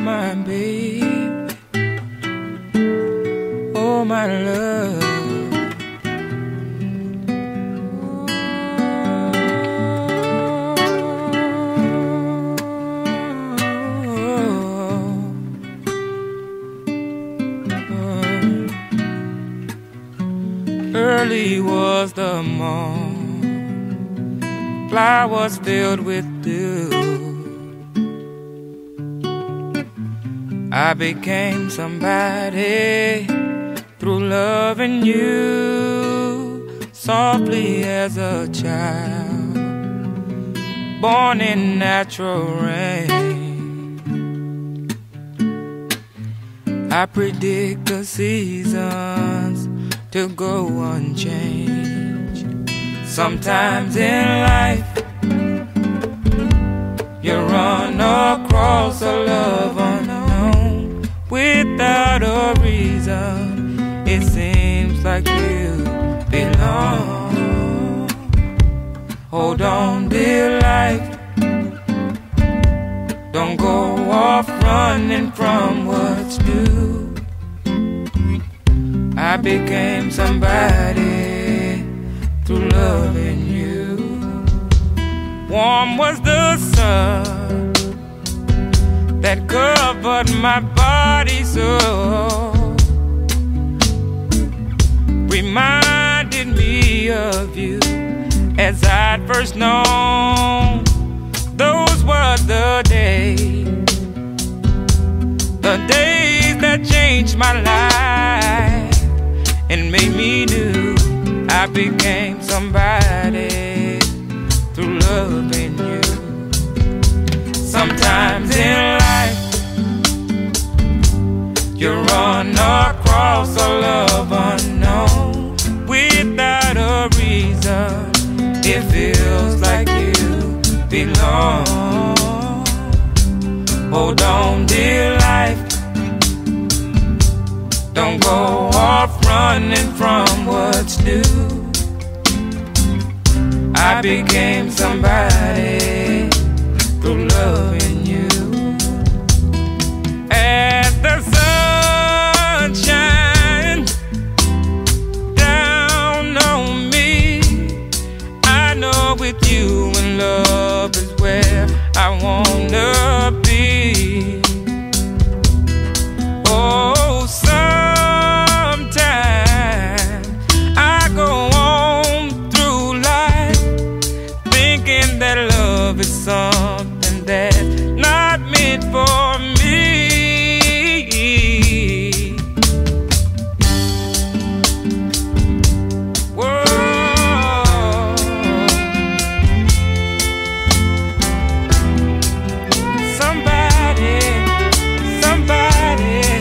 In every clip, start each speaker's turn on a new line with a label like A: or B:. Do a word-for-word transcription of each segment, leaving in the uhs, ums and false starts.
A: my baby, oh my love. Early was the morn, flowers filled with dew. I became somebody through loving you, softly as a child, born in natural rain. I predict the seasons to go unchanged. Sometimes in life you run across a love unknown without a reason. It seems like you belong. Hold on, dear life, don't go off running from what's due. I became somebody through loving you. Warm was the sun that covered my body so, reminded me of you as I'd first known. Those were the days, the days that changed my life and made me new. I became somebody through loving you. Sometimes in life you run across a love unknown without a reason. It feels like you belong. Hold on, dear life, don't go off running from what's new. I became somebody through loving you. As the sun shines down on me, I know with you and love is where I wanna be. Oh, sometimes I go on through life thinking that love is something that's not meant for me. Whoa. Somebody, somebody,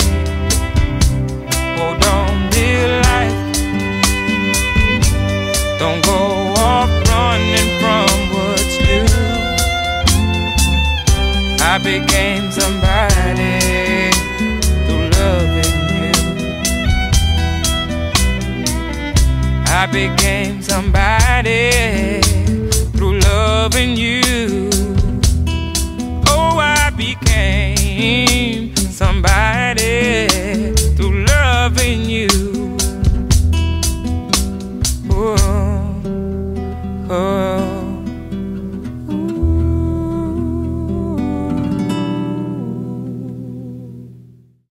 A: hold on, dear life, don't go off running from what's new. I became somebody through loving you. I became somebody through loving you. Oh, I became somebody